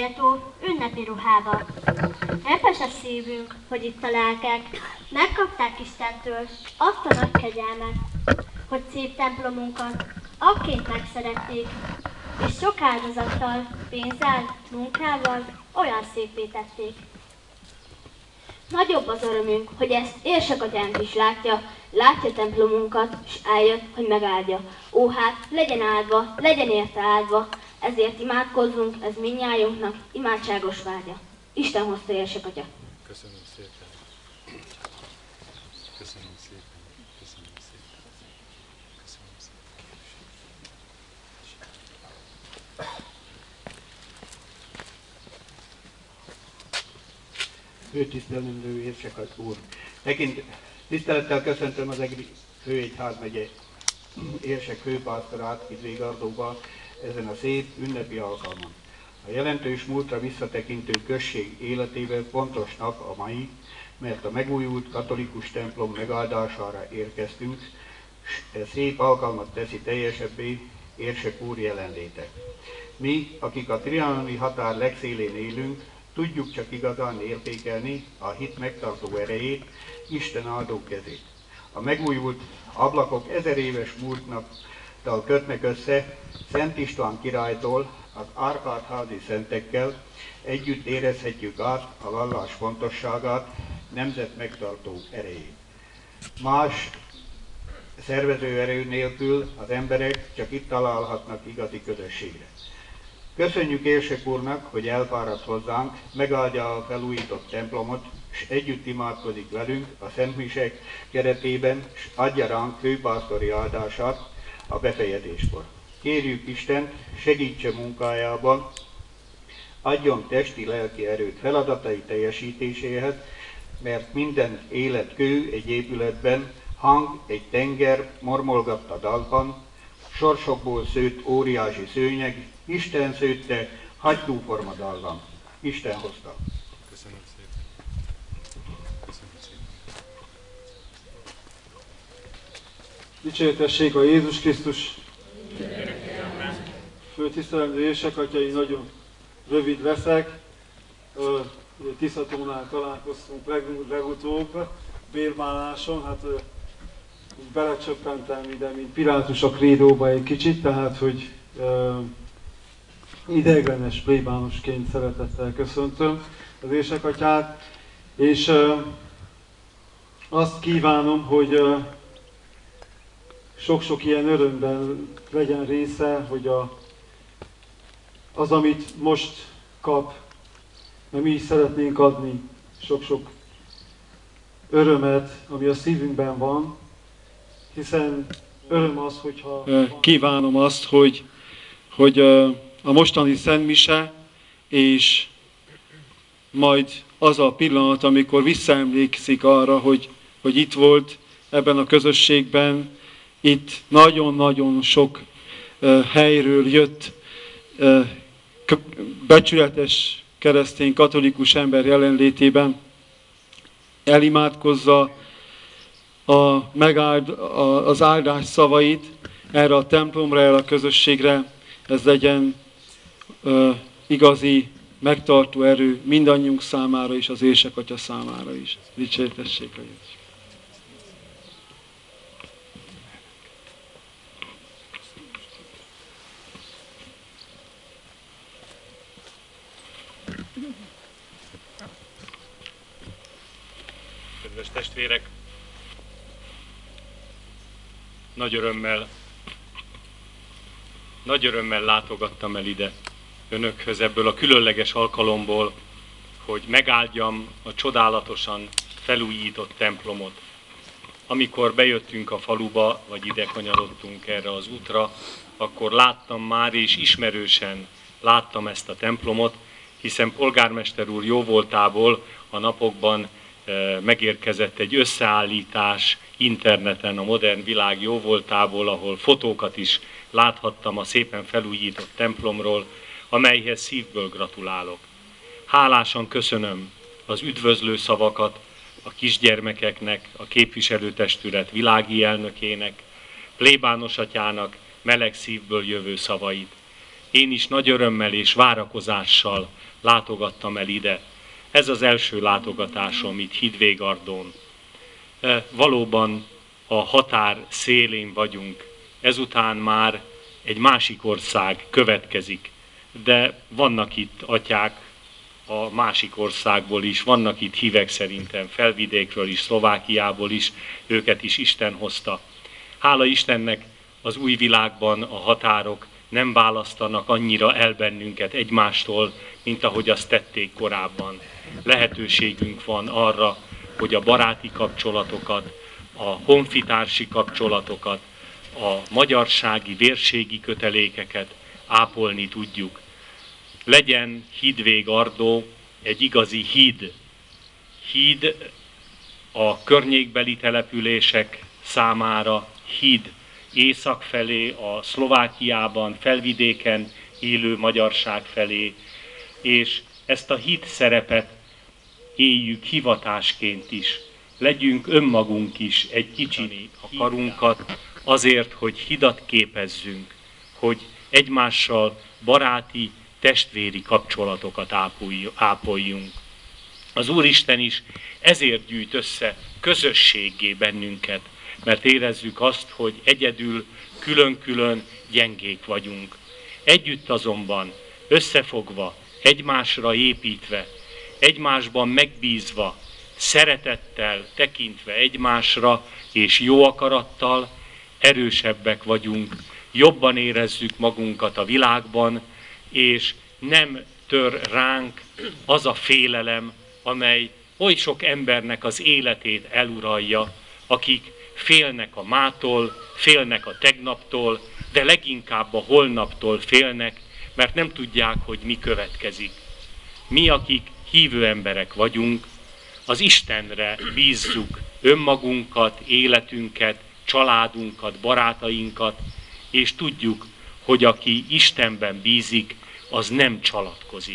méltó ünnepi ruhába. Repes a szívünk, hogy itt a lelkek megkapták Istentől azt a nagy kegyelmet, hogy szép templomunkat akként megszerették, és sok áldozattal, pénzzel, munkával olyan szépé tették. Nagyobb az örömünk, hogy ezt érsekatyánk is látja templomunkat, és eljött, hogy megáldja. Ó, hát, legyen áldva, legyen érte áldva, ezért imádkozzunk, ez mindnyájunknak imádságos vágya. Isten hozta érsekatya. Köszönöm szépen. Köszönöm szépen. Köszönöm szépen. Köszönöm szépen. Főtisztelendő érsek úr! Tisztelettel köszöntöm az Egri főegyházmegye érsek főpásztorát itt Végardóba ezen a szép ünnepi alkalmon. A jelentős múltra visszatekintő község életében fontos nap a mai, mert a megújult katolikus templom megáldására érkeztünk, s e szép alkalmat teszi teljesebbé érsek úr jelenléte. Mi, akik a trianoni határ legszélén élünk, tudjuk csak igazán értékelni a hit megtartó erejét, Isten áldó kezét. A megújult ablakok 1000 éves múlttal kötnek össze, Szent István királytól az Árpád-házi szentekkel, együtt érezhetjük át a vallás fontosságát, nemzet megtartó erejét. Más szervező erő nélkül az emberek csak itt találhatnak igazi közösségre. Köszönjük érsek úrnak, hogy elfáradt hozzánk, megáldja a felújított templomot, és együtt imádkozik velünk a szentmisek keretében, és adja ránk főpásztori áldását a befejezéskor. Kérjük Istent, segítse munkájában, adjon testi-lelki erőt feladatai teljesítéséhez, mert minden élet kő egy épületben, hang egy tenger mormolgatta dalban, sorsokból szőtt óriási szőnyeg, Isten szőtte, hagydúforma dallam. Isten hozta. Köszönöm szépen. Köszönöm szépen. Dicsértessék a Jézus Krisztus! Főtisztelendő érsekatyai, nagyon rövid leszek. Tiszatónál találkoztunk legutóbb, bérmáláson, hát úgy belecsöppentem ide, mint Pilátus a krédóba egy kicsit, tehát hogy ideiglenes plébánosként szeretettel köszöntöm az érsekatyát, és azt kívánom, hogy sok-sok ilyen örömben legyen része, hogy az, amit most kap, mert mi is szeretnénk adni sok-sok örömet, ami a szívünkben van, hiszen öröm az, hogyha kívánom azt, hogy a mostani szentmise, és majd az a pillanat, amikor visszaemlékszik arra, hogy itt volt ebben a közösségben, itt nagyon-nagyon sok helyről jött becsületes keresztény katolikus ember jelenlétében, elimádkozza az áldás szavait erre a templomra, erre a közösségre, ez legyen igazi megtartó erő mindannyiunk számára és az érsek-atya számára is. Dicsértessék a Jézus! Kedves testvérek, nagy örömmel látogattam el ide önökhöz ebből a különleges alkalomból, hogy megáldjam a csodálatosan felújított templomot. Amikor bejöttünk a faluba, vagy ide kanyarodtunk erre az útra, akkor láttam már, és ismerősen láttam ezt a templomot, hiszen polgármester úr jóvoltából a napokban megérkezett egy összeállítás interneten a modern világ jóvoltából, ahol fotókat is láthattam a szépen felújított templomról, amelyhez szívből gratulálok. Hálásan köszönöm az üdvözlő szavakat a kisgyermekeknek, a képviselőtestület világi elnökének, plébános atyának meleg szívből jövő szavait. Én is nagy örömmel és várakozással látogattam el ide. Ez az első látogatásom itt Hídvégardón. Valóban a határ szélén vagyunk, ezután már egy másik ország következik, de vannak itt atyák a másik országból is, vannak itt hívek szerintem Felvidékről is, Szlovákiából is, őket is Isten hozta. Hála Istennek az új világban a határok nem választanak annyira el bennünket egymástól, mint ahogy azt tették korábban. Lehetőségünk van arra, hogy a baráti kapcsolatokat, a honfitársi kapcsolatokat, a magyarsági, vérségi kötelékeket ápolni tudjuk. Legyen Hídvégardó egy igazi híd. Híd a környékbeli települések számára, híd észak felé, a Szlovákiában, Felvidéken élő magyarság felé, és ezt a híd szerepet éljük hivatásként is. Legyünk önmagunk is egy kicsit a karunkat azért, hogy hidat képezzünk, hogy egymással baráti, testvéri kapcsolatokat ápoljunk. Az Úristen is ezért gyűjt össze közösséggé bennünket, mert érezzük azt, hogy egyedül, külön-külön gyengék vagyunk. Együtt azonban, összefogva, egymásra építve, egymásban megbízva, szeretettel tekintve egymásra és jó akarattal erősebbek vagyunk, jobban érezzük magunkat a világban, és nem tör ránk az a félelem, amely oly sok embernek az életét eluralja, akik félnek a mától, félnek a tegnaptól, de leginkább a holnaptól félnek, mert nem tudják, hogy mi következik. Mi, akik hívő emberek vagyunk, az Istenre bízzuk önmagunkat, életünket, családunkat, barátainkat, és tudjuk, hogy aki Istenben bízik, az nem csalatkozik.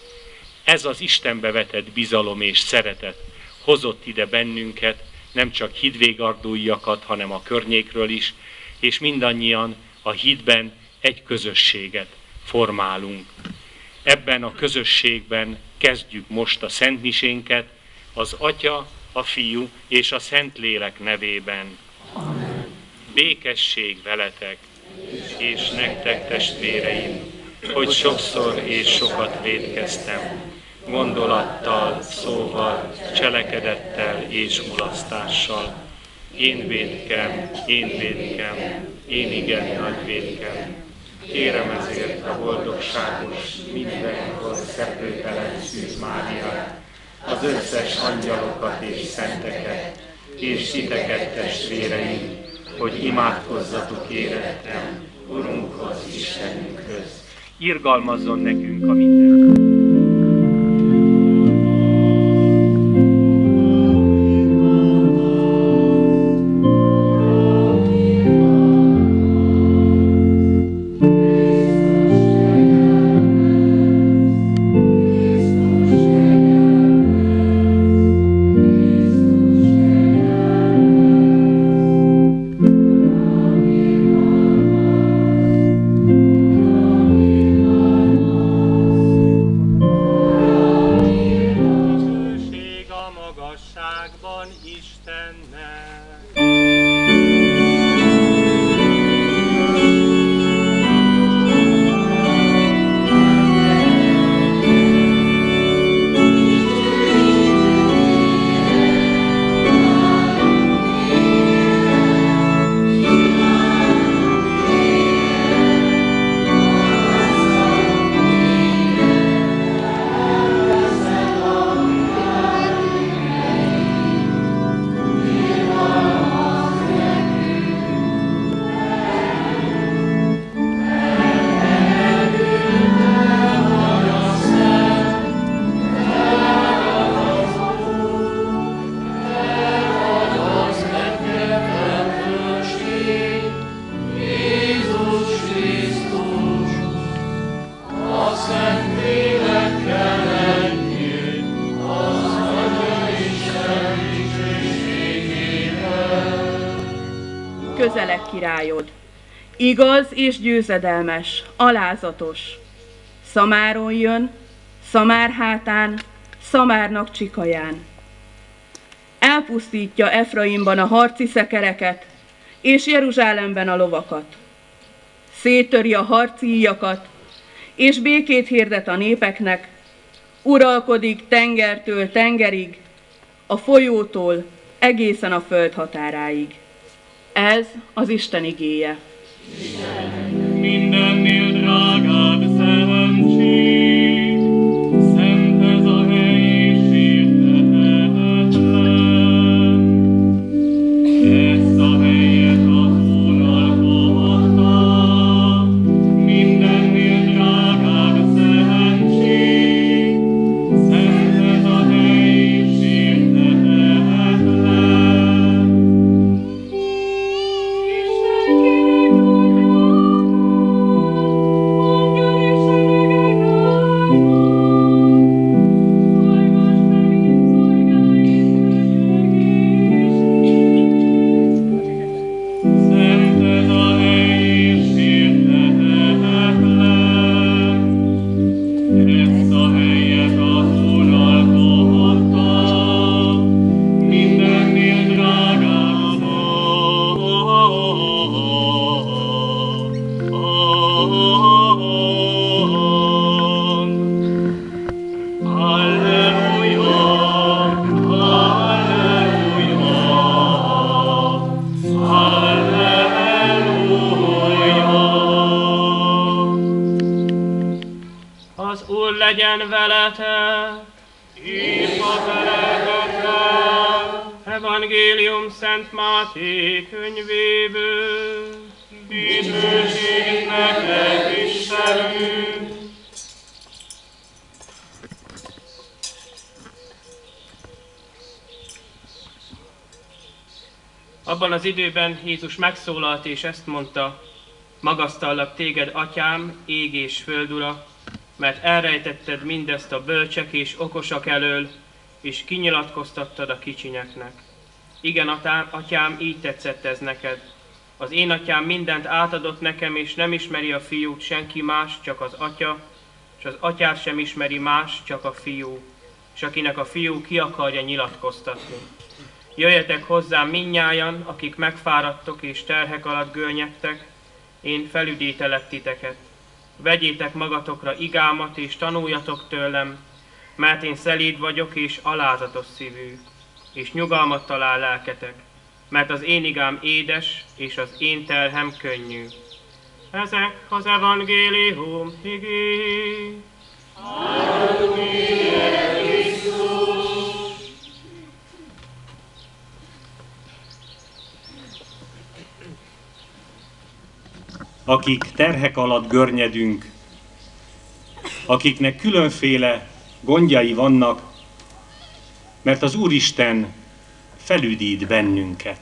Ez az Istenbe vetett bizalom és szeretet hozott ide bennünket, nem csak hídvégardóiakat, hanem a környékről is, és mindannyian a hídben egy közösséget formálunk. Ebben a közösségben kezdjük most a szentmisénket, az Atya, a Fiú és a Szentlélek nevében. Amen. Békesség veletek, és nektek testvéreim, hogy sokszor és sokat vétkeztem, gondolattal, szóval, cselekedettel és mulasztással. Én vétkem, én igen nagy vétkem. Kérem ezért a boldogságos, mindenkor szeplőtelen Szűz Máriát, az összes angyalokat és szenteket, és titeket testvéreim, hogy imádkozzatok érettem Urunkhoz, Istenünkhöz. Irgalmazzon nekünk a minden. Közeleg királyod, Igaz és győzedelmes, alázatos. Szamáron jön, Szamár hátán, Szamárnak csikaján. Elpusztítja Efraimban a harci szekereket, és Jeruzsálemben a lovakat. Széttöri a harci íjakat, és békét hirdet a népeknek, uralkodik tengertől tengerig, a folyótól egészen a föld határáig. Ez az Isten igéje. Mindennél drágább szentség, szent ez a hely és sérthetetlen. Ezt a helyet az Úr alkotta, mindennél drágább szentség, szent ez a hely és sérthetetlen. Legyen veletek, és a veletekkel. Evangélium Szent Máté könyvéből. Dicsőség neked, Istenünk! Abban az időben Jézus megszólalt és ezt mondta: magasztallak téged, Atyám, ég és földura, mert elrejtetted mindezt a bölcsek és okosak elől, és kinyilatkoztattad a kicsinyeknek. Igen, Atyám, így tetszett ez neked. Az én Atyám mindent átadott nekem, és nem ismeri a fiút senki más, csak az Atya, és az Atyát sem ismeri más, csak a fiú, és akinek a fiú ki akarja nyilatkoztatni. Jöjjetek hozzám mindnyájan, akik megfáradtok és terhek alatt görnyedtek, én felüdítelek titeket. Vegyétek magatokra igámat, és tanuljatok tőlem, mert én szelíd vagyok és alázatos szívű, és nyugalmat talál lelketek, mert az én igám édes, és az én terhem könnyű. Ezek az evangélium igéi. Akik terhek alatt görnyedünk, akiknek különféle gondjai vannak, mert az Úristen felüdít bennünket.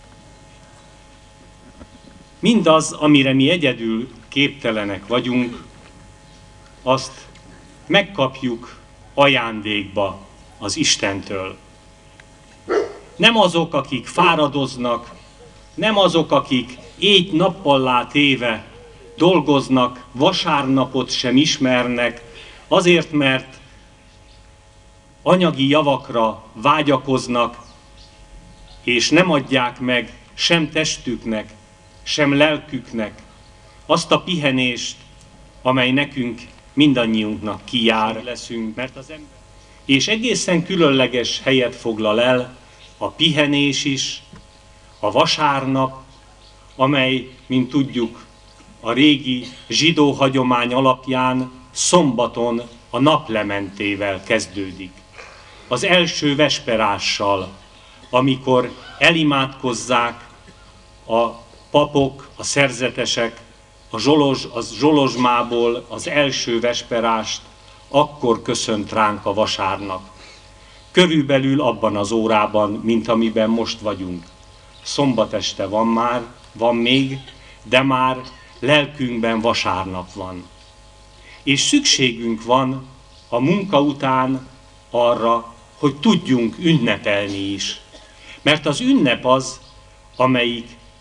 Mindaz, amire mi egyedül képtelenek vagyunk, azt megkapjuk ajándékba az Istentől. Nem azok, akik fáradoznak, nem azok, akik éjt-nappallá téve dolgoznak, vasárnapot sem ismernek, azért, mert anyagi javakra vágyakoznak, és nem adják meg sem testüknek, sem lelküknek azt a pihenést, amely nekünk mindannyiunknak kijár leszünk, mert az ember. És egészen különleges helyet foglal el a pihenés is, a vasárnap, amely, mint tudjuk, a régi zsidó hagyomány alapján szombaton a naplementével kezdődik. Az első vesperással, amikor elimádkozzák a papok, a szerzetesek, a zsolozsmából az első vesperást, akkor köszönt ránk a vasárnap. Körülbelül abban az órában, mint amiben most vagyunk. Szombat este van még, de már lelkünkben vasárnap van. És szükségünk van a munka után arra, hogy tudjunk ünnepelni is. Mert az ünnep az, amelyik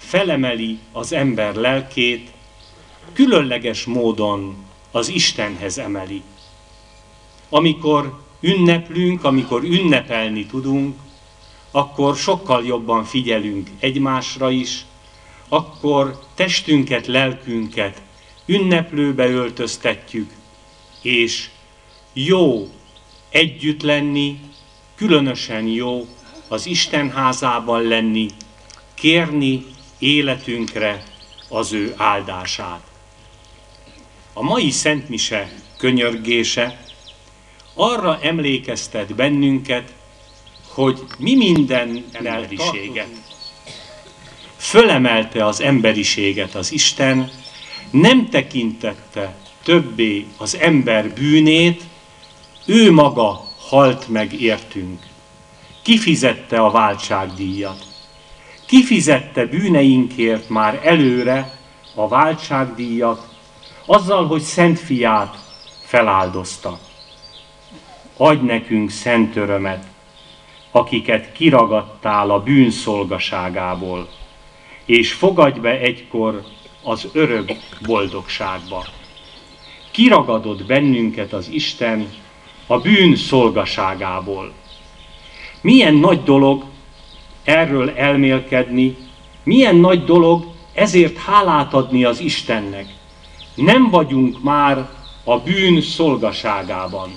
felemeli az ember lelkét, különleges módon az Istenhez emeli. Amikor ünneplünk, amikor ünnepelni tudunk, akkor sokkal jobban figyelünk egymásra is, akkor testünket, lelkünket ünneplőbe öltöztetjük, és jó együtt lenni, különösen jó az Isten házában lenni, kérni életünkre az ő áldását. A mai szentmise könyörgése arra emlékeztet bennünket, hogy mi minden emberiséget. Fölemelte az emberiséget az Isten, nem tekintette többé az ember bűnét, ő maga halt meg értünk. Kifizette a váltságdíjat. Kifizette bűneinkért már előre a váltságdíjat, azzal, hogy Szent Fiát feláldozta. Adj nekünk szent örömet, akiket kiragadtál a bűn szolgaságából, és fogadj be egykor az örök boldogságba. Kiragadott bennünket az Isten a bűn szolgaságából. Milyen nagy dolog erről elmélkedni, milyen nagy dolog ezért hálát adni az Istennek. Nem vagyunk már a bűn szolgaságában.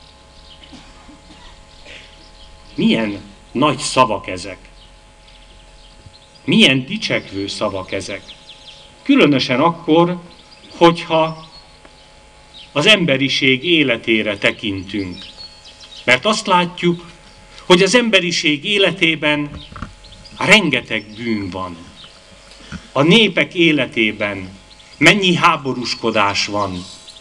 Milyen nagy szavak ezek. Milyen dicsekvő szavak ezek. Különösen akkor, hogyha az emberiség életére tekintünk. Mert azt látjuk, hogy az emberiség életében rengeteg bűn van. A népek életében mennyi háborúskodás van.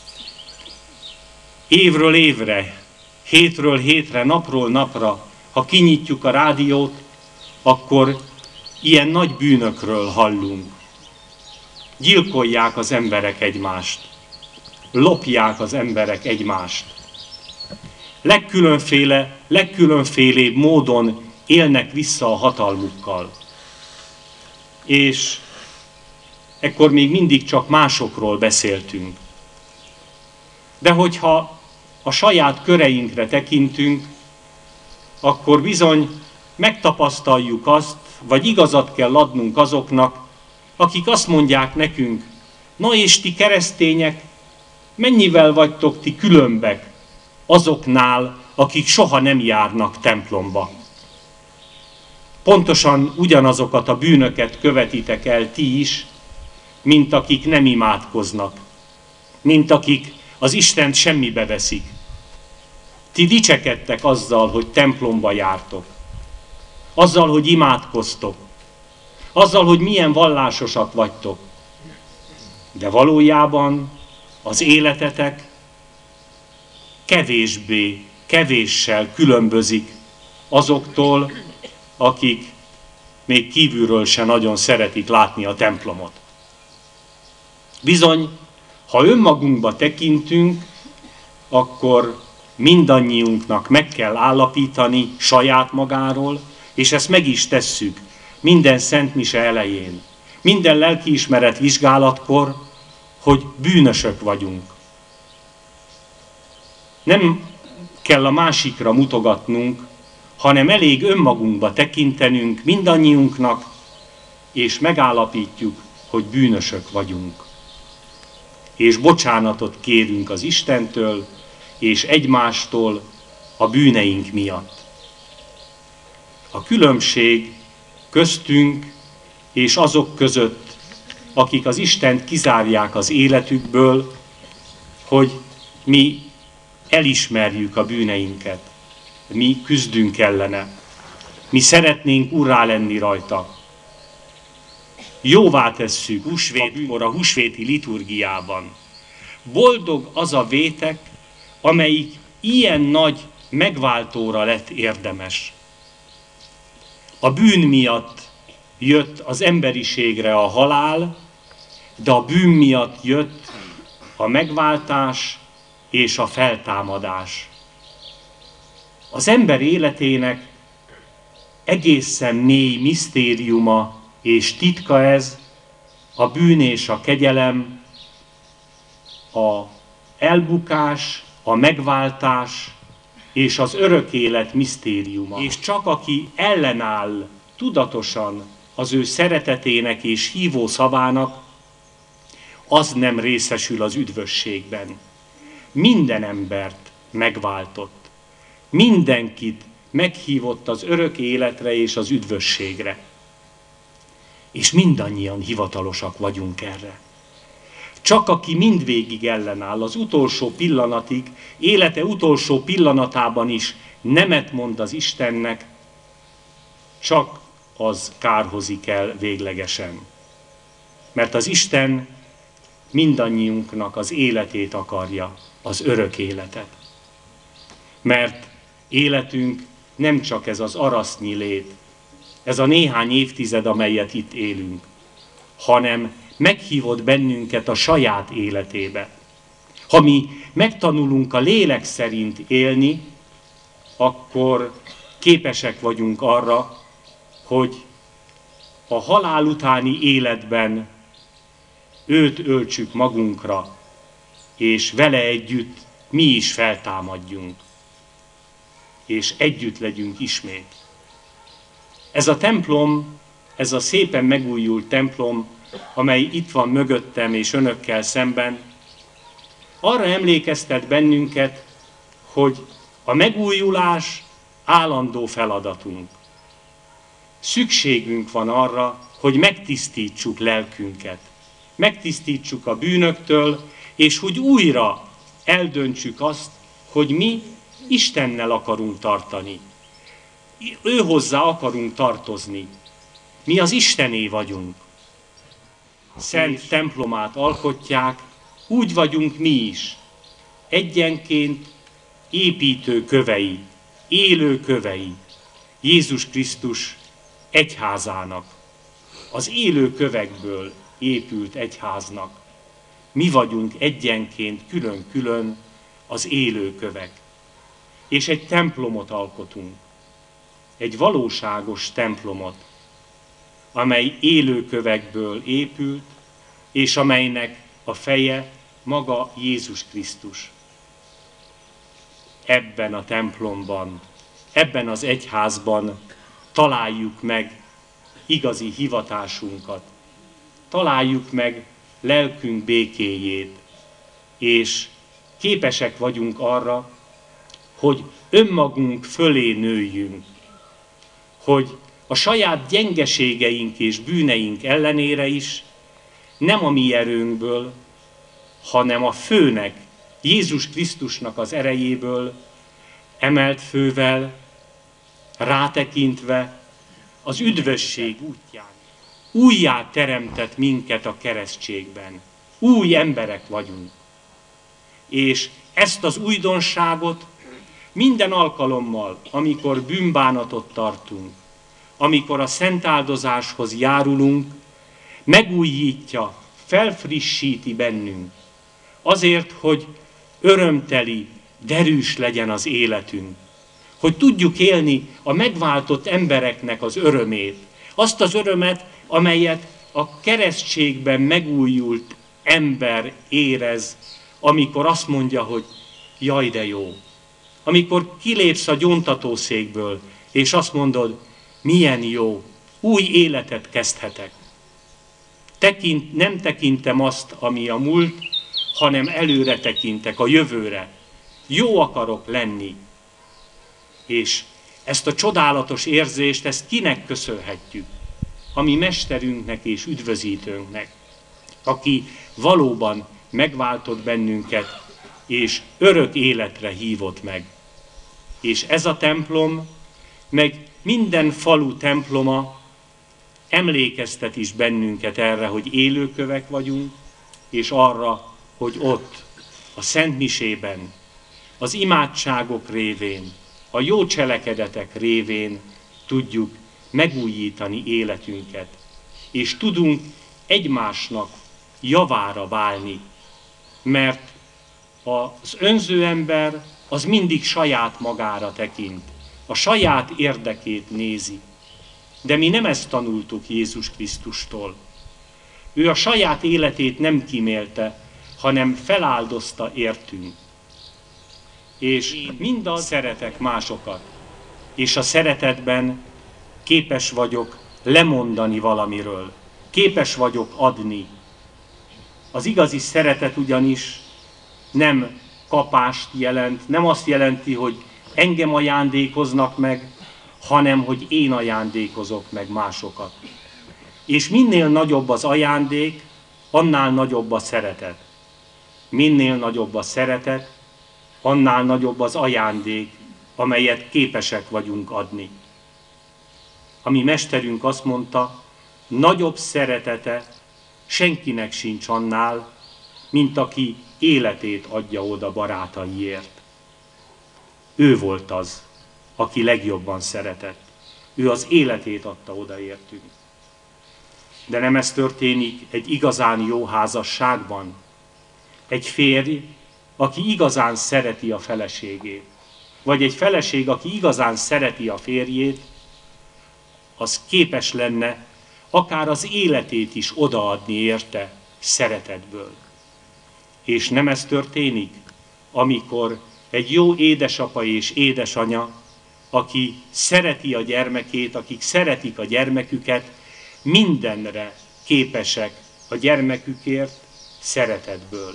Évről évre, hétről hétre, napról napra, ha kinyitjuk a rádiót, akkor ilyen nagy bűnökről hallunk. Gyilkolják az emberek egymást. Lopják az emberek egymást. Legkülönfélébb módon élnek vissza a hatalmukkal. És ekkor még mindig csak másokról beszéltünk. De hogyha a saját köreinkre tekintünk, akkor bizony megtapasztaljuk azt, vagy igazat kell adnunk azoknak, akik azt mondják nekünk, na és ti keresztények, mennyivel vagytok ti különbek azoknál, akik soha nem járnak templomba. Pontosan ugyanazokat a bűnöket követitek el ti is, mint akik nem imádkoznak, mint akik az Istent semmibe veszik. Ti dicsekedtek azzal, hogy templomba jártok, azzal, hogy imádkoztok, azzal, hogy milyen vallásosak vagytok. De valójában az életetek kevéssel különbözik azoktól, akik még kívülről se nagyon szeretik látni a templomot. Bizony, ha önmagunkba tekintünk, akkor mindannyiunknak meg kell állapítani saját magáról, és ezt meg is tesszük minden szentmise elején, minden lelkiismeret vizsgálatkor, hogy bűnösök vagyunk. Nem kell a másikra mutogatnunk, hanem elég önmagunkba tekintenünk mindannyiunknak, és megállapítjuk, hogy bűnösök vagyunk. És bocsánatot kérünk az Istentől, és egymástól a bűneink miatt. A különbség köztünk és azok között, akik az Istent kizárják az életükből, hogy mi elismerjük a bűneinket. Mi küzdünk ellene. Mi szeretnénk urrá lenni rajta. Jóvá tesszük húsvétkor a húsvéti liturgiában. Boldog az a vétek, amelyik ilyen nagy megváltóra lett érdemes. A bűn miatt jött az emberiségre a halál, de a bűn miatt jött a megváltás és a feltámadás. Az ember életének egészen mély misztériuma és titka ez, a bűn és a kegyelem, a elbukás, a megváltás és az örök élet misztériuma. És csak aki ellenáll tudatosan az ő szeretetének és hívó szavának, az nem részesül az üdvösségben. Minden embert megváltott, mindenkit meghívott az örök életre és az üdvösségre. És mindannyian hivatalosak vagyunk erre. Csak aki mindvégig ellenáll, az utolsó pillanatig, élete utolsó pillanatában is nemet mond az Istennek, csak az kárhozik el véglegesen. Mert az Isten mindannyiunknak az életét akarja, az örök életet. Mert életünk nem csak ez az arasznyi lét, ez a néhány évtized, amelyet itt élünk, hanem meghívott bennünket a saját életébe. Ha mi megtanulunk a lélek szerint élni, akkor képesek vagyunk arra, hogy a halál utáni életben őt öltsük magunkra, és vele együtt mi is feltámadjunk, és együtt legyünk ismét. Ez a templom, ez a szépen megújult templom, amely itt van mögöttem és önökkel szemben, arra emlékeztet bennünket, hogy a megújulás állandó feladatunk. Szükségünk van arra, hogy megtisztítsuk lelkünket, megtisztítsuk a bűnöktől, és hogy újra eldöntsük azt, hogy mi Istennel akarunk tartani. Ő hozzá akarunk tartozni. Mi az Istené vagyunk. Szent templomát alkotják, úgy vagyunk mi is. Egyenként építő kövei, élő kövei Jézus Krisztus egyházának. Az élő kövekből épült egyháznak. Mi vagyunk egyenként külön-külön az élő kövek. És egy templomot alkotunk. Egy valóságos templomot, amely élő kövekből épült, és amelynek a feje maga Jézus Krisztus. Ebben a templomban, ebben az egyházban találjuk meg igazi hivatásunkat, találjuk meg lelkünk békéjét, és képesek vagyunk arra, hogy önmagunk fölé nőjünk, hogy a saját gyengeségeink és bűneink ellenére is nem a mi erőnkből, hanem a főnek, Jézus Krisztusnak az erejéből, emelt fővel, rátekintve az üdvösség útján. Újjá teremtett minket a keresztségben. Új emberek vagyunk. És ezt az újdonságot minden alkalommal, amikor bűnbánatot tartunk, amikor a szentáldozáshoz járulunk, megújítja, felfrissíti bennünk. Azért, hogy örömteli, derűs legyen az életünk. Hogy tudjuk élni a megváltott embereknek az örömét. Azt az örömet, amelyet a keresztségben megújult ember érez, amikor azt mondja, hogy jaj, de jó. Amikor kilépsz a gyóntatószékből, és azt mondod, milyen jó, új életet kezdhetek. Nem tekintem azt, ami a múlt, hanem előre tekintek, a jövőre. Jó akarok lenni. És ezt a csodálatos érzést, ezt kinek köszönhetjük? A mi mesterünknek és üdvözítőnknek, aki valóban megváltott bennünket, és örök életre hívott meg. És ez a templom, meg minden falu temploma emlékeztet is bennünket erre, hogy élőkövek vagyunk, és arra, hogy ott, a Szent Misében, az imádságok révén, a jó cselekedetek révén tudjuk megújítani életünket, és tudunk egymásnak javára válni, mert az önző ember az mindig saját magára tekint, a saját érdekét nézi. De mi nem ezt tanultuk Jézus Krisztustól. Ő a saját életét nem kímélte, hanem feláldozta értünk. És mindaz szeretek másokat, és a szeretetben képes vagyok lemondani valamiről, képes vagyok adni. Az igazi szeretet ugyanis nem kapást jelent, nem azt jelenti, hogy engem ajándékoznak meg, hanem hogy én ajándékozok meg másokat. És minél nagyobb az ajándék, annál nagyobb a szeretet. Minél nagyobb a szeretet, annál nagyobb az ajándék, amelyet képesek vagyunk adni. A mi mesterünk azt mondta, nagyobb szeretete senkinek sincs annál, mint aki életét adja oda barátaiért. Ő volt az, aki legjobban szeretett. Ő az életét adta oda értünk. De nem ez történik egy igazán jó házasságban. Egy férj, aki igazán szereti a feleségét, vagy egy feleség, aki igazán szereti a férjét, az képes lenne akár az életét is odaadni érte szeretetből. És nem ez történik, amikor egy jó édesapa és édesanya, aki szereti a gyermekét, akik szeretik a gyermeküket, mindenre képesek a gyermekükért szeretetből.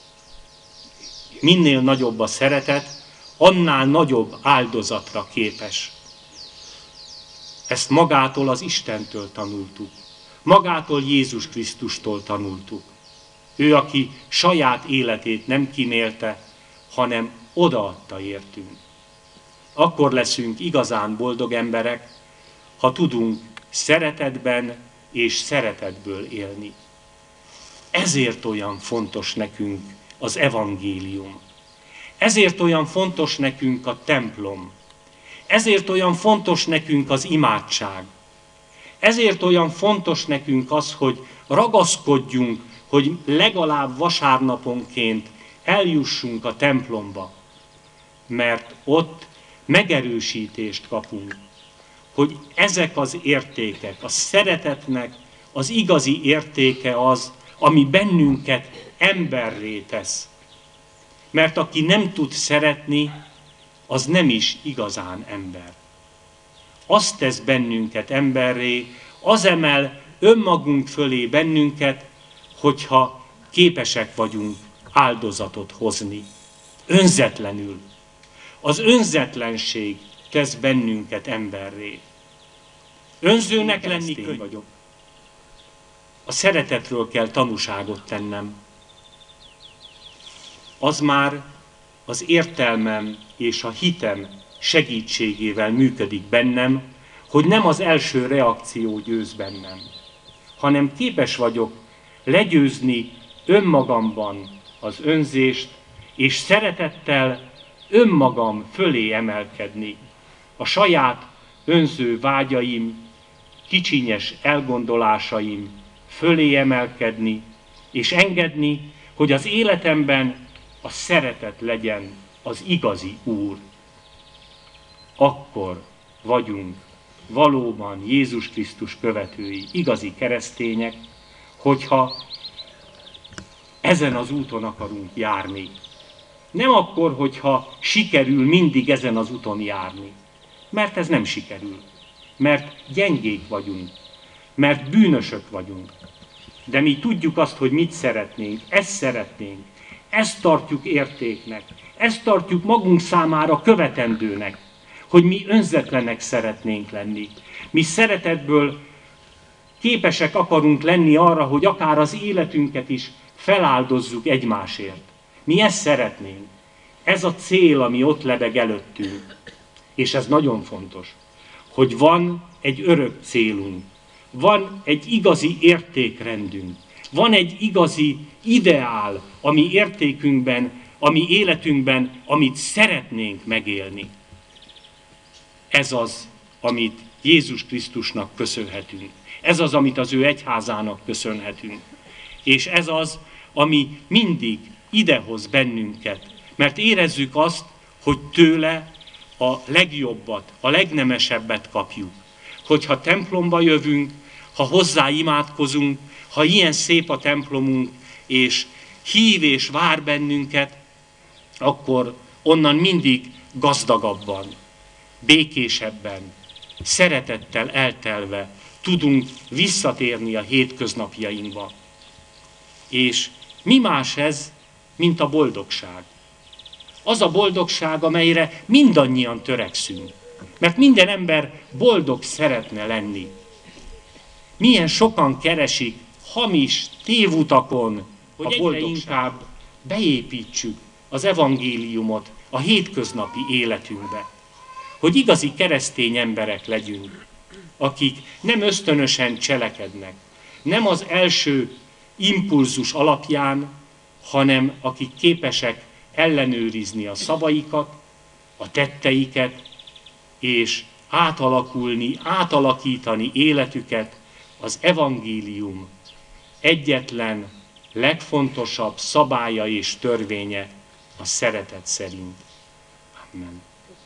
Minél nagyobb a szeretet, annál nagyobb áldozatra képes. Ezt magától az Istentől tanultuk. Magától Jézus Krisztustól tanultuk. Ő, aki saját életét nem kímélte, hanem odaadta értünk. Akkor leszünk igazán boldog emberek, ha tudunk szeretetben és szeretetből élni. Ezért olyan fontos nekünk az evangélium. Ezért olyan fontos nekünk a templom. Ezért olyan fontos nekünk az imádság. Ezért olyan fontos nekünk az, hogy ragaszkodjunk, hogy legalább vasárnaponként eljussunk a templomba. Mert ott megerősítést kapunk, hogy ezek az értékek, a szeretetnek az igazi értéke az, ami bennünket emberré tesz. Mert aki nem tud szeretni, az nem is igazán ember. Azt tesz bennünket emberré, az emel önmagunk fölé bennünket, hogyha képesek vagyunk áldozatot hozni. Önzetlenül. Az önzetlenség tesz bennünket emberré. Önzőnek lenni könnyű vagyok. A szeretetről kell tanúságot tennem. Az már az értelmem és a hitem segítségével működik bennem, hogy nem az első reakció győz bennem, hanem képes vagyok legyőzni önmagamban az önzést, és szeretettel önmagam fölé emelkedni. A saját önző vágyaim, kicsinyes elgondolásaim fölé emelkedni, és engedni, hogy az életemben a szeretet legyen az igazi Úr. Akkor vagyunk valóban Jézus Krisztus követői, igazi keresztények, hogyha ezen az úton akarunk járni. Nem akkor, hogyha sikerül mindig ezen az úton járni, mert ez nem sikerül, mert gyengék vagyunk, mert bűnösök vagyunk. De mi tudjuk azt, hogy mit szeretnénk, ezt tartjuk értéknek, ezt tartjuk magunk számára követendőnek, hogy mi önzetlenek szeretnénk lenni. Mi szeretetből képesek akarunk lenni arra, hogy akár az életünket is feláldozzuk egymásért. Mi ezt szeretnénk. Ez a cél, ami ott lebeg előttünk. És ez nagyon fontos, hogy van egy örök célunk, van egy igazi értékrendünk, van egy igazi ideál a mi értékünkben, a mi életünkben, amit szeretnénk megélni. Ez az, amit Jézus Krisztusnak köszönhetünk. Ez az, amit az ő egyházának köszönhetünk. És ez az, ami mindig idehoz bennünket. Mert érezzük azt, hogy tőle a legjobbat, a legnemesebbet kapjuk. hogyha templomba jövünk, ha hozzá imádkozunk, ha ilyen szép a templomunk, és hív és vár bennünket, akkor onnan mindig gazdagabban, békésebben, szeretettel eltelve tudunk visszatérni a hétköznapjainkba. És mi más ez, mint a boldogság? Az a boldogság, amelyre mindannyian törekszünk. Mert minden ember boldog szeretne lenni. Milyen sokan keresik hamis tévutakon, hogy egyre inkább beépítsük az evangéliumot a hétköznapi életünkbe. Hogy igazi keresztény emberek legyünk, akik nem ösztönösen cselekednek, nem az első impulzus alapján, hanem akik képesek ellenőrizni a szavaikat, a tetteiket, és átalakítani életüket az evangélium egyetlen, legfontosabb szabálya és törvénye a szeretet szerint. Amen.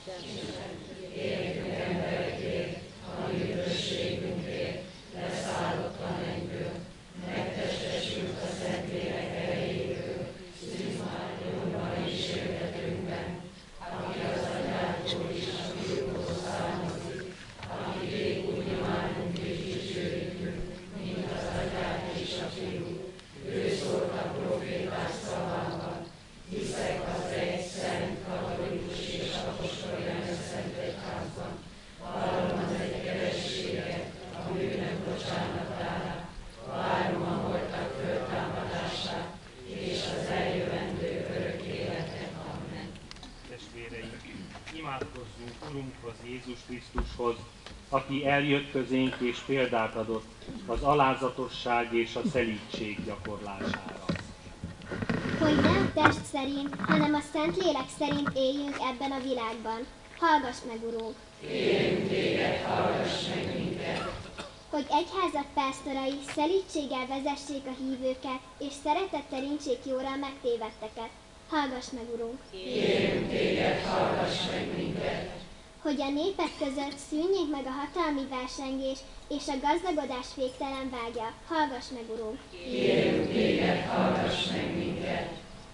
Imádkozzunk Urunkhoz, Jézus Krisztushoz, aki eljött közénk és példát adott az alázatosság és a szelídség gyakorlására. Hogy ne a test szerint, hanem a Szentlélek szerint éljünk ebben a világban. Hallgass meg, Urunk! Kérünk téged, hallgass meg minket! Hogy egyházak pásztorai szelídséggel vezessék a hívőket, és szeretettel intsék jóra a megtévedteket. Hallgass meg, Urunk! Kérünk téged, hallgass meg minket! Hogy a népek között szűnjék meg a hatalmi versengés és a gazdagodás végtelen vágya. Hallgass meg, Urunk! Kérünk téged, hallgass meg minket!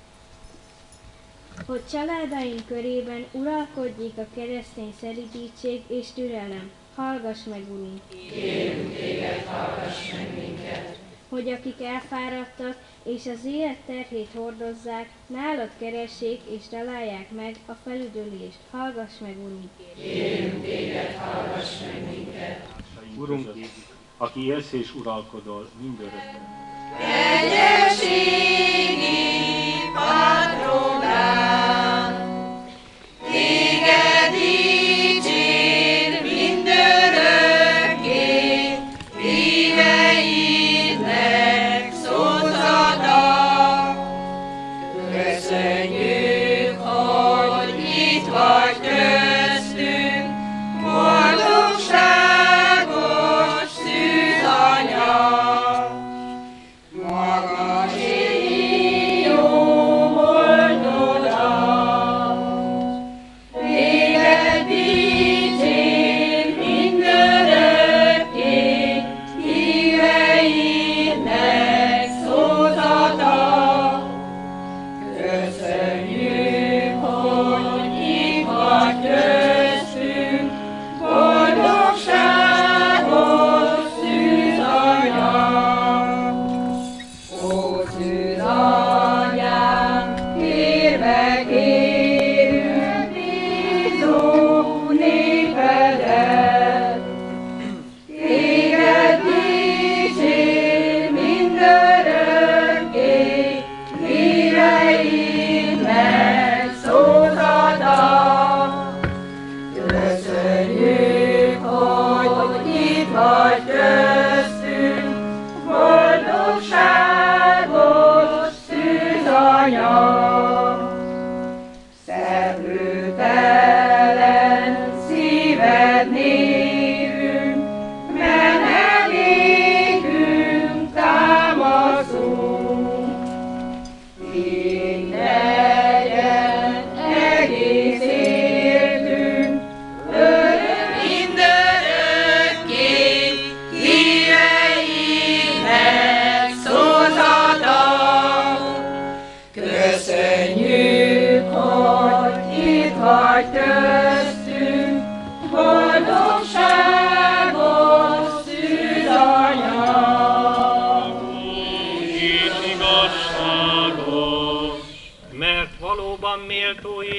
Hogy családaink körében uralkodjék a keresztény szelídítség és türelem. Hallgass meg, Urunk! Kérünk téged, hallgass meg minket! Hogy akik elfáradtak és az élet terhét hordozzák, nálad keressék és találják meg a felüdülést. Hallgass meg, Urunk! Kérünk téged, hallgass meg minket! Urunk, aki élsz és uralkodol mindörökre. Kegyességi patronám, téged dicsér mindörökké, híveidnek szózata. Köszönjük, hogy itt vagy köztünk, boldogságos szűzanya. Magas jó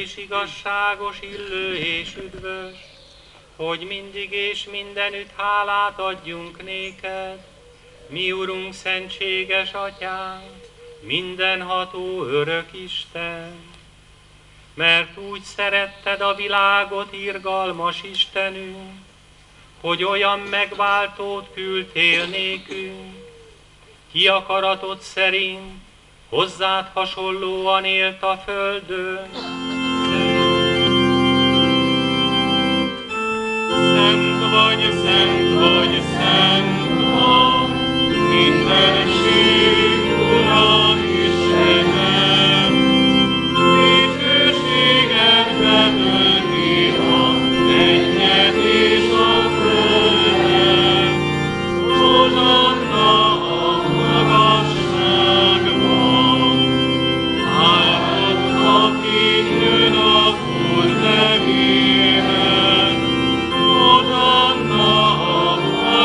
és igazságos, illő és üdvös, hogy mindig és mindenütt hálát adjunk néked, mi Urunk, szentséges Atyánk, mindenható örök Isten. Mert úgy szeretted a világot, irgalmas Istenünk, hogy olyan megváltót küldtél nékünk, ki akaratod szerint hozzád hasonlóan élt a földön. Szent vagy, szent vagy, szent vagy, mindenség Ura Istenem, dicsőséged betölti a mennyet és a földet, Hozsanna a magasságban, áldott aki jön az Úr nevében, Hozsanna a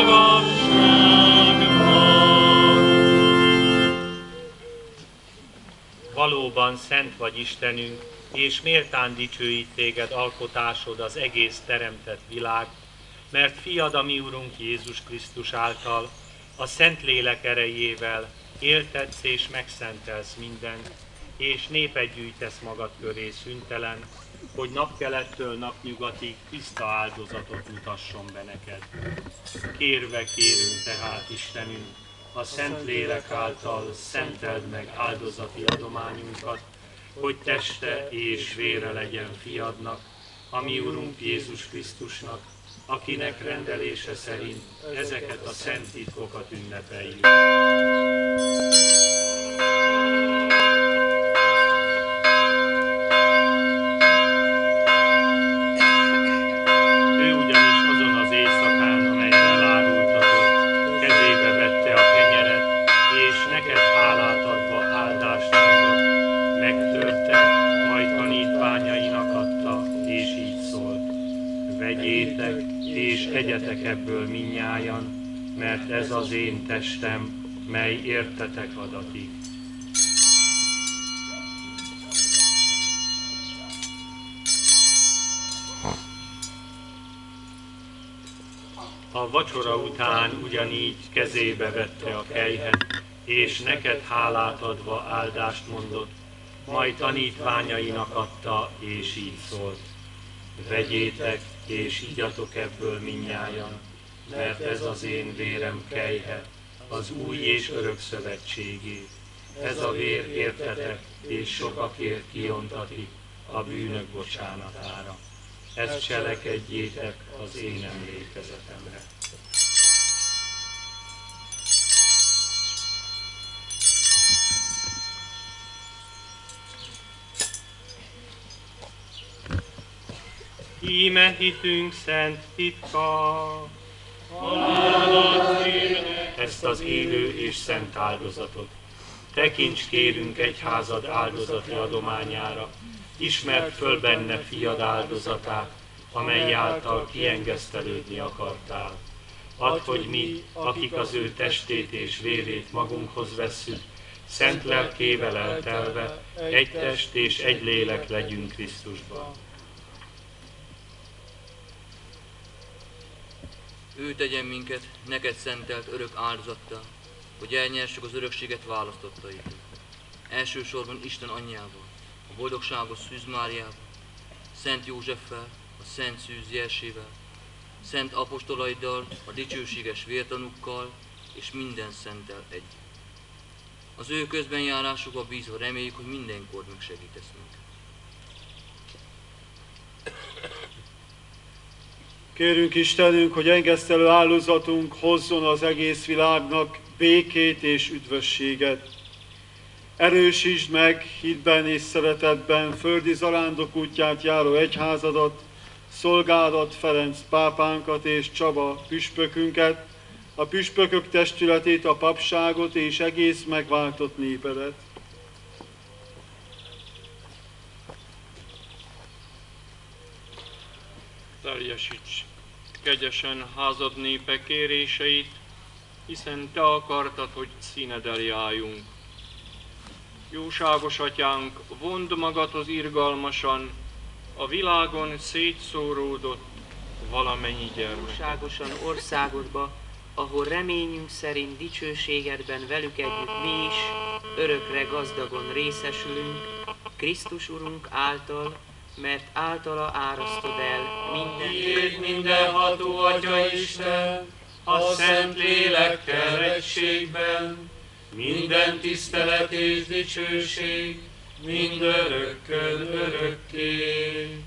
magasságban. Valóban szent vagy Istenünk, és méltán dicsőít téged alkotásod az egész teremtett világ, mert fiad, a mi Urunk Jézus Krisztus által, a Szentlélek erejével éltetsz és megszentelsz mindent, és népet gyűjtesz magad köré szüntelen, hogy napkelettől napnyugatig tiszta áldozatot mutasson be neked. Kérve kérünk tehát, Istenünk, a Szentlélek által szenteld meg áldozati adományunkat, hogy teste és vére legyen fiadnak, a mi Urunk Jézus Krisztusnak, akinek rendelése szerint ezeket a szent titkokat ünnepeljük. Ő ugyanis azon az éjszakán, amelyen elárultatod, kezébe vette a kenyeret, és neked hálát adva áldást mondott, megtörte, majd tanítványainak adta, és így szólt: vegyétek, és egyetek ebből mindnyájan, mert ez az én testem, mely értetek adatik. A vacsora után ugyanígy kezébe vette a kelyhet, és neked hálát adva áldást mondott, majd tanítványainak adta, és így szólt: vegyétek, és igyatok ebből mindnyájan, mert ez az én vérem kelyhe, az új és örök szövetségé. Ez a vér értetek, és sokakért kiontatik a bűnök bocsánatára. Ezt cselekedjétek az én emlékezetemre. Íme hitünk szent titka, ezt az élő és szent áldozatot. Tekints kérünk egyházad áldozati adományára, ismerd föl benne fiad áldozatát, amely által kiengesztelődni akartál. Add, hogy mi, akik az ő testét és vérét magunkhoz vesszük, szent lelkével eltelve, egy test és egy lélek legyünk Krisztusban. Ő tegyen minket neked szentelt örök áldozattal, hogy elnyerssük az örökséget választottaitól. Elsősorban Isten anyjával, a boldogságos Szűz Máriával, Szent Józseffel, a Szent Szűz Jelsével, szent apostolaiddal, a dicsőséges vértanúkkal és minden szenttel együtt. Az ő közbenjárásukba bízva reméljük, hogy mindenkor megsegítesz minket. Kérünk Istenünk, hogy engesztelő áldozatunk hozzon az egész világnak békét és üdvösséget. Erősítsd meg hitben és szeretetben földi zarándok útját járó egyházadat, szolgálat Ferenc pápánkat és Csaba püspökünket, a püspökök testületét, a papságot és egész megváltott népedet. Teljesíts kegyesen házad népe kéréseit, hiszen te akartad, hogy színed elé álljunk. Jóságos atyánk, vond magadhoz irgalmasan a világon szétszóródott valamennyi gyermek. Túlságosan országodba, ahol reményünk szerint dicsőségedben velük együtt mi is örökre gazdagon részesülünk, Krisztus Urunk által, mert általa árasztod el mindenható Atya Isten, a Szent Lélekkel egységben, minden tisztelet és dicsőség, mindörökkön örökké.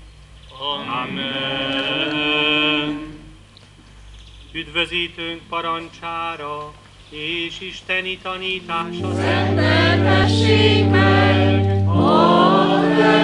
Amen. Üdvözítőnk parancsára és isteni tanítása Szenteltessék meg a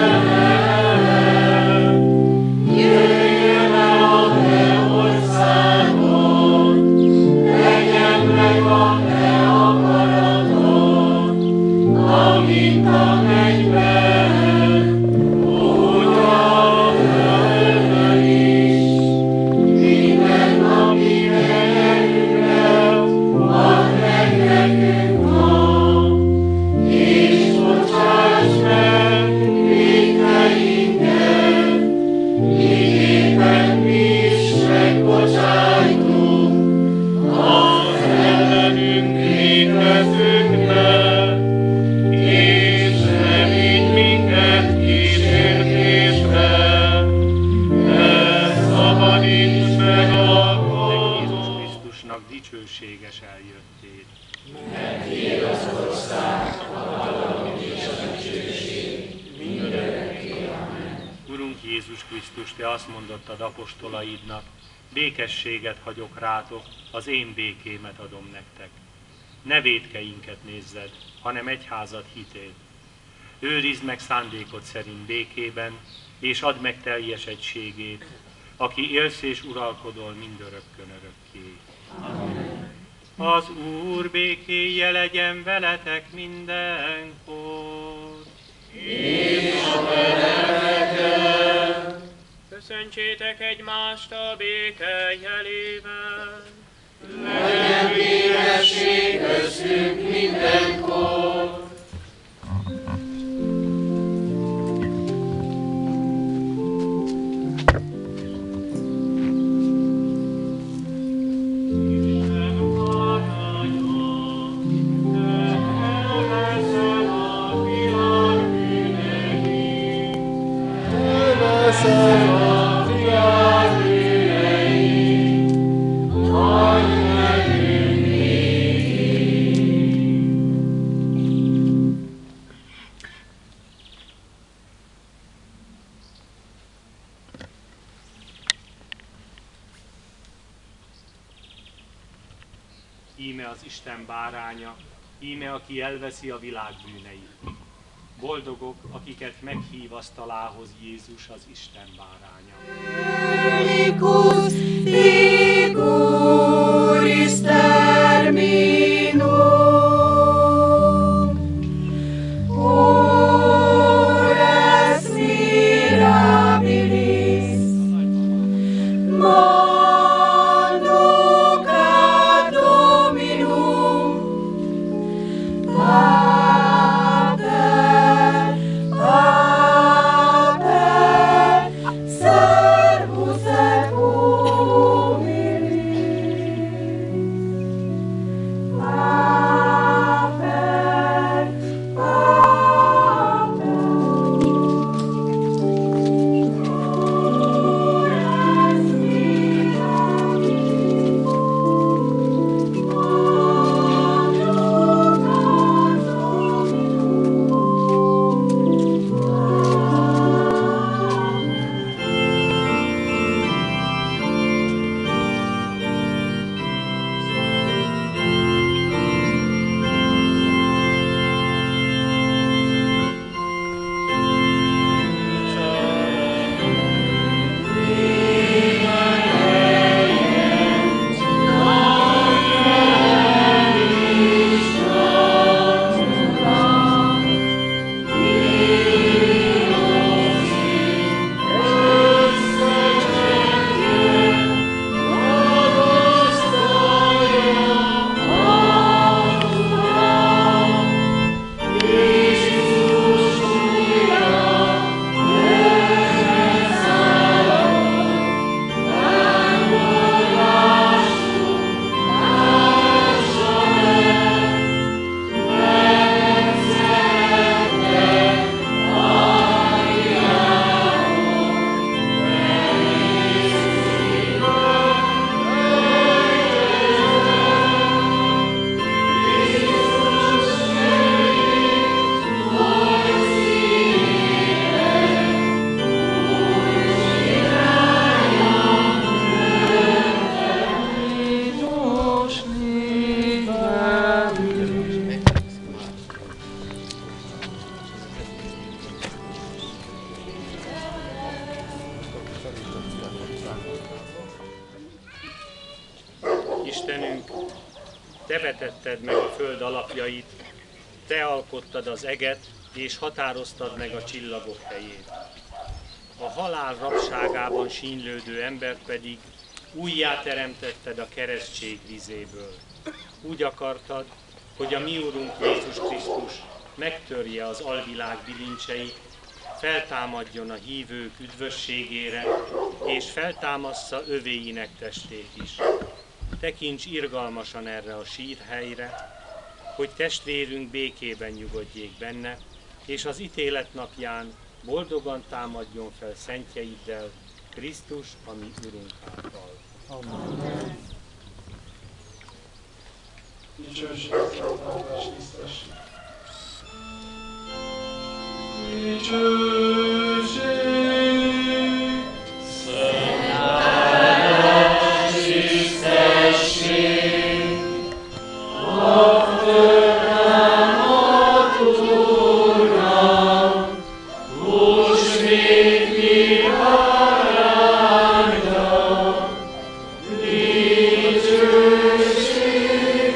neved, jöjjön el a te országod, legyen meg a te akaratod, amint a mennyben, úgy a földön is. Mindennapi kenyerünket add meg nekünk ma, és bocsáss meg vétkeinket, miképpen mi is megbocsájtunk az ellenünk vétkezőknek, és ne vigy minket kísértésbe, de szabadíts meg a Jézus Krisztusnak dicsőséges eljöttét. mert tiéd az ország, a hatalom és a dicsőség, mindörökké. Amen. Urunk Jézus Krisztus, Te azt mondottad apostolaidnak, békességet hagyok rátok, az én békémet adom nektek. Ne vétkeinket nézzed, hanem egyházad hitét. Őrizd meg szándékod szerint békében, és add meg teljes egységét, aki élsz és uralkodol mindörökkön örökké. Amen. Az Úr békéje legyen veletek mindenkor. És a veled. Köszöntsétek egymást a béke jelével. Legyen békesség köztünk mindenkor. Íme az Isten báránya, íme aki elveszi a világ bűneit. Boldogok, akiket meghív asztalához Jézus az Isten báránya. Licus figuris terminum, ores mirabilis, manducat Dominum, Pater, Pater, servus et humilis. Istenünk, Te vetetted meg a föld alapjait, Te alkottad az eget, és határoztad meg a csillagok helyét. A halál rabságában sínylődő embert pedig újjáteremtetted a keresztség vizéből. Úgy akartad, hogy a mi Úrunk Jézus Krisztus megtörje az alvilág bilincseit, feltámadjon a hívők üdvösségére, és feltámassza övéinek testét is. Tekints irgalmasan erre a sírhelyre, hogy testvérünk békében nyugodjék benne, és az ítélet napján boldogan támadjon fel szentjeiddel, Krisztus, a mi Urunk által. Amen. Dicsőség, szolgáltatás, tisztesség. Dicsőség, szolgáltatás, tisztesség, Atyának, Úrnak, húsvét viharányra, dicsőség,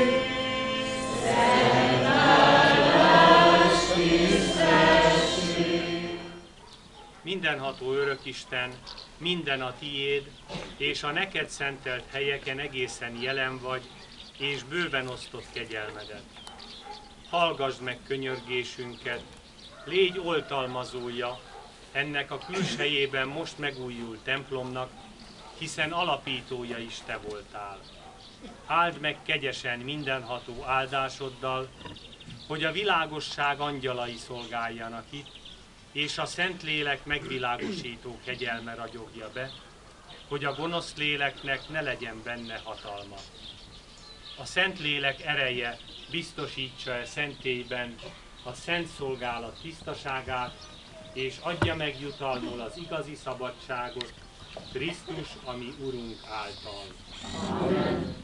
szolgáltatás, tisztesség. Mindenható Örökisten, minden a tiéd, és a neked szentelt helyeken egészen jelen vagy, és bőven osztott kegyelmedet. Hallgasd meg könyörgésünket, légy oltalmazója ennek a külsejében most megújult templomnak, hiszen alapítója is te voltál. Áld meg kegyesen mindenható áldásoddal, hogy a világosság angyalai szolgáljanak itt, és a Szentlélek megvilágosító kegyelme ragyogja be, hogy a gonosz léleknek ne legyen benne hatalma. A Szentlélek ereje biztosítsa e szentélyben a szent szolgálat tisztaságát, és adja meg jutalmul az igazi szabadságot, Krisztus, a mi Urunk által. Amen.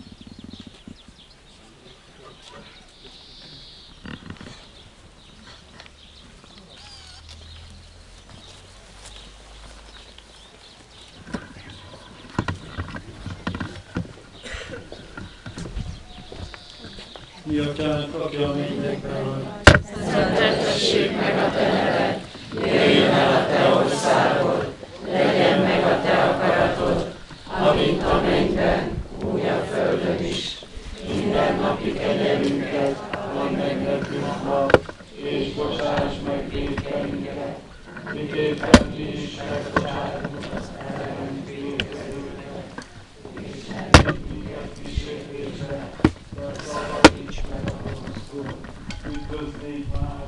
Mi Atyánk, aki a mennyekben van, szenteltessék meg a te neved, jöjjön el a te országod, legyen meg a te akaratod, amint a mennyben, úgy a földön is. Minden napi kenyerünket add meg nekünk ma, és bocsáss meg vétkeinket, miképpen mi is megbocsátunk az ellenünk vétkezőknek, és ne vigy minket kísértésbe, de szabadíts meg a rossztól. Üdvözlégy már!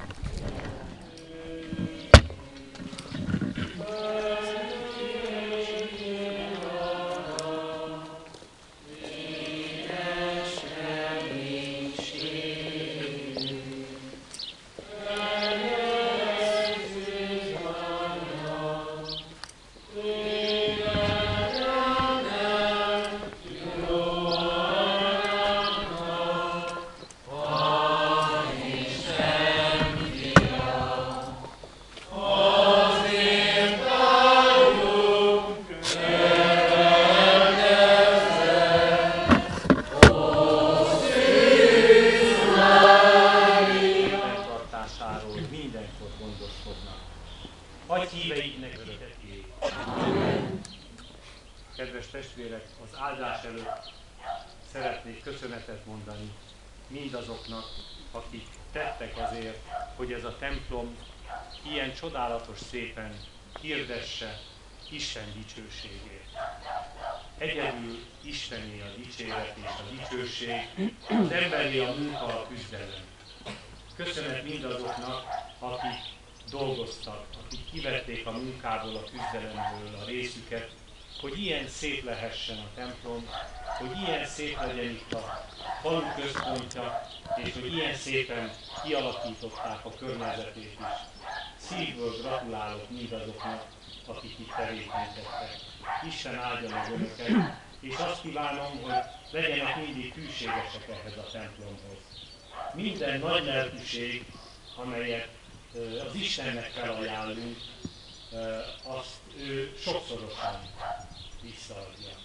Kedves testvérek, az áldás előtt szeretnék köszönetet mondani mindazoknak, akik tettek azért, hogy ez a templom ilyen csodálatos szépen hirdesse Isten dicsőségét. Egyedül Istené a dicséret és a dicsőség, az emberi a munka, a küzdelem. Köszönet mindazoknak, akik dolgoztak, akik kivették a munkából, a küzdelemből a részüket, hogy ilyen szép lehessen a templom, hogy ilyen szép legyen itt a falu központja, és hogy ilyen szépen kialakították a környezetét is. Szívből gratulálok mindazoknak, akik itt tevékenykedtek. Isten áldja meg önöket, és azt kívánom, hogy legyenek mindig hűségesek ehhez a templomhoz. Minden nagy lelkűség, amelyet az Istennek felajánlunk, azt ő sokszorosan visszaadja.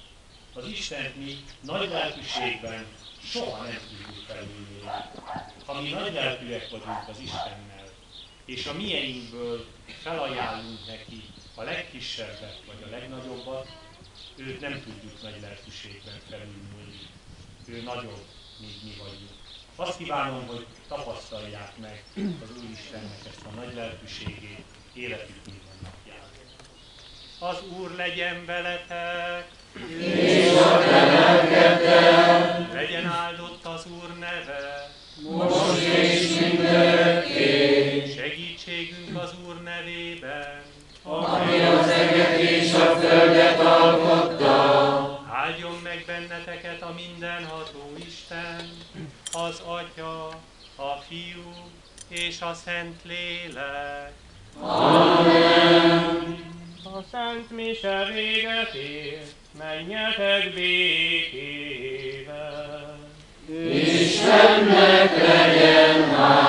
az Istent mi nagy lelkűségben soha nem tudjuk felülni. Ha mi nagy lelkűek vagyunk az Istennel, és a mieinkből felajánlunk neki a legkisebbet vagy a legnagyobbat, őt nem tudjuk nagy lelkűségben felülmúlni. Ő nagyobb, mint mi vagyunk. Azt kívánom, hogy tapasztalják meg az Úristennek ezt a nagy lelkűségét életük minden napján. Az Úr legyen veletek! És a te lelkeddel! Legyen áldott az Úr neve! Most és mindörökké! Segítségünk az Úr nevében! Aki az eget és a földet alkotta! Áldjon meg benneteket a mindenható Isten, az Atya, a Fiú és a Szentlélek. Amen. A Szent Mise véget ér, menjetek békével. Istennek legyen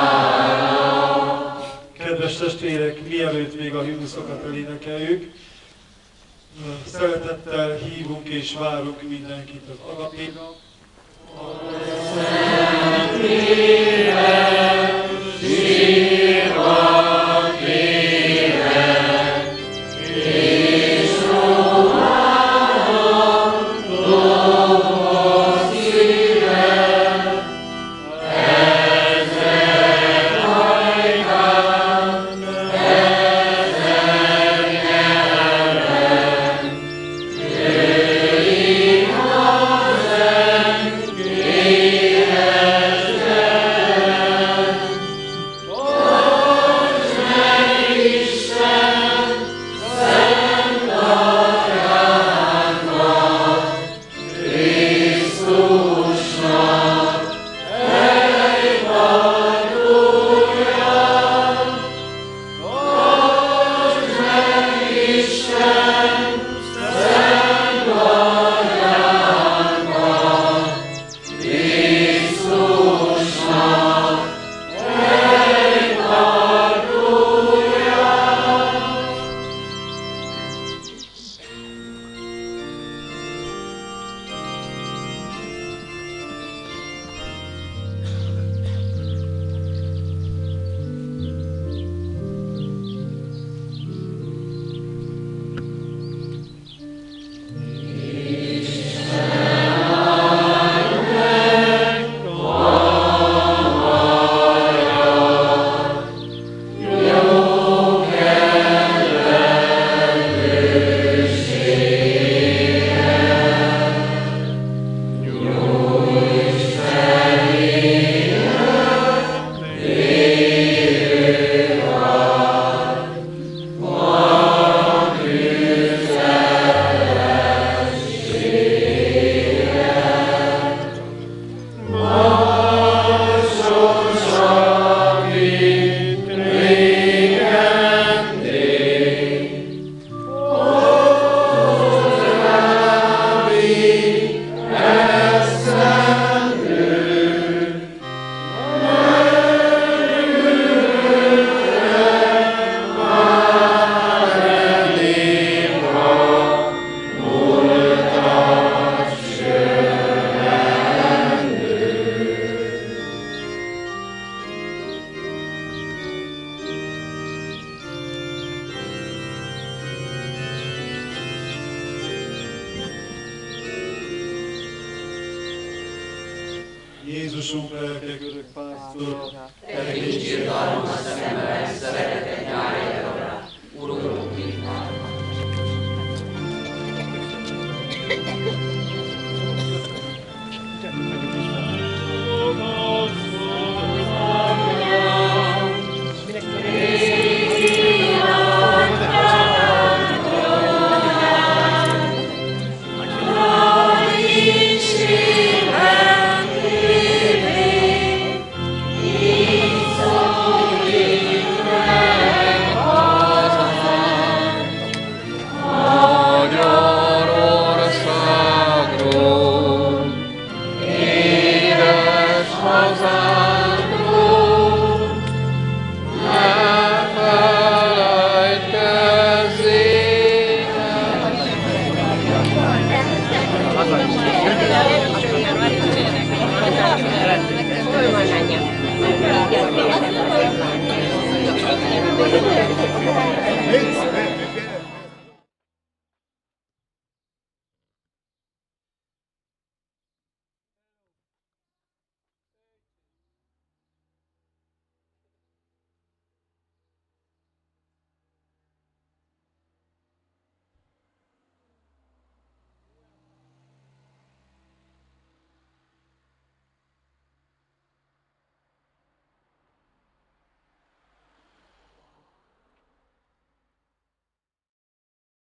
hála! Kedves testvérek, mielőtt még a himnuszokat elénekeljük, szeretettel hívunk és várunk mindenkit az agapéra. Jézusunk lelke, örök pásztor, te kicsit irgalmas szemben szeretet nyári